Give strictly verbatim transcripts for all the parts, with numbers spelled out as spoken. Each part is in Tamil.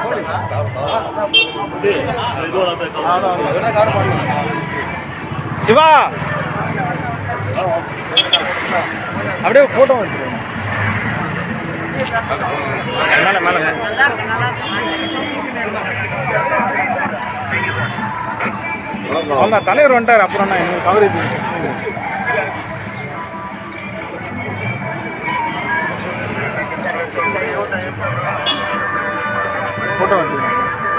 சிவா அப்படியே போட்டோ எடுத்துருவோம். மேல மேல அவ்வளோதான் தலைவர் வந்துட்டார். அப்புறம் நான் இன்னும் கவரேஜ் போட்டோ வந்துருக்கோம்.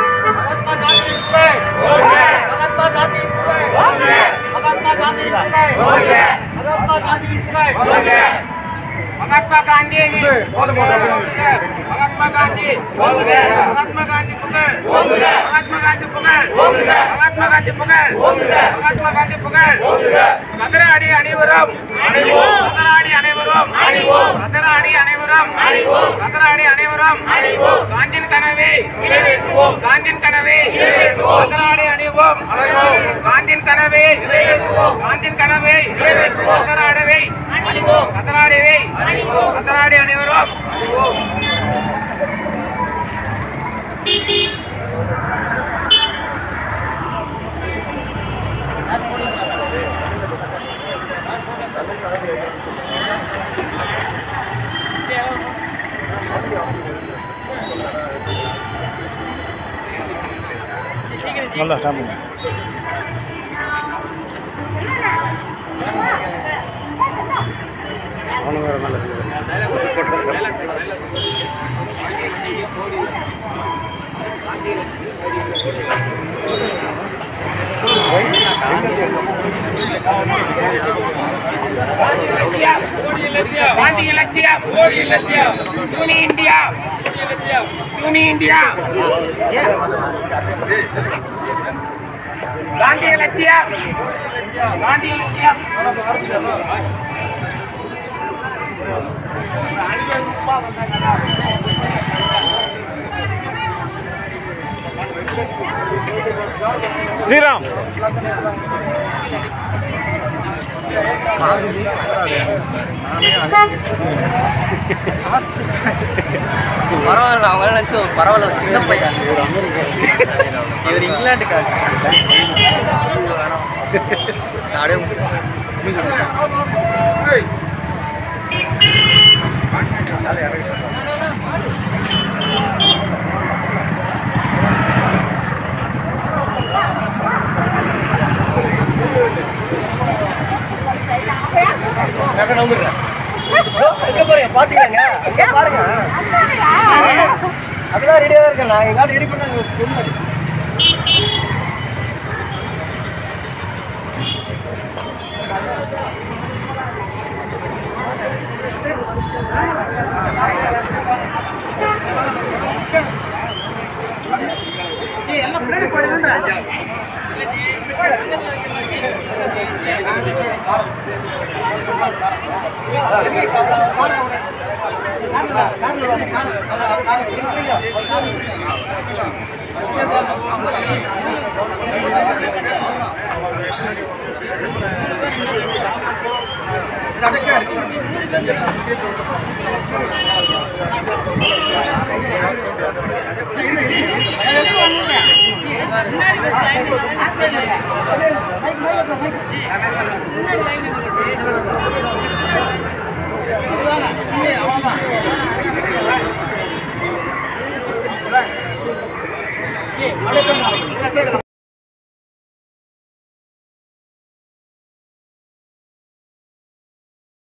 महात्मा गांधी महात्मा गांधी महात्मा गांधी पुकार महात्मा गांधी पुकार महात्मा गांधी पुकार महात्मा गांधी पुकार மதுராடி அனைவரும் மதுராடி அனைவரும் மதுராடி அனைவரும் மதுராடி அனைவரும் காந்தின் கனவை காந்தின் கனவை மதுராடி அனைவரும் காந்தின் கனவை காந்தின் கனவை மதுராடவை மதுராடவை மதுராடி அனைவரும் நல்லா சாப்பிடுங்க. गांधी लक्ष्यम मोदी लक्ष्यम यूनी इंडिया यूनी इंडिया गांधी लक्ष्यम गांधी लक्ष्यम श्रीराम பரவாயில்ல அவங்க நினைச்சு பரவாயில்ல சின்ன பையன் இவர் இங்கிலாந்துக்கார் பாத்தீங்க பாருங்க அதுதான் ரெடியா இருக்கேன் நான் எங்காவது ரெடி பண்ண எல்லாம் பின்னாடி போயிடுங்க அவ்வளவுதான்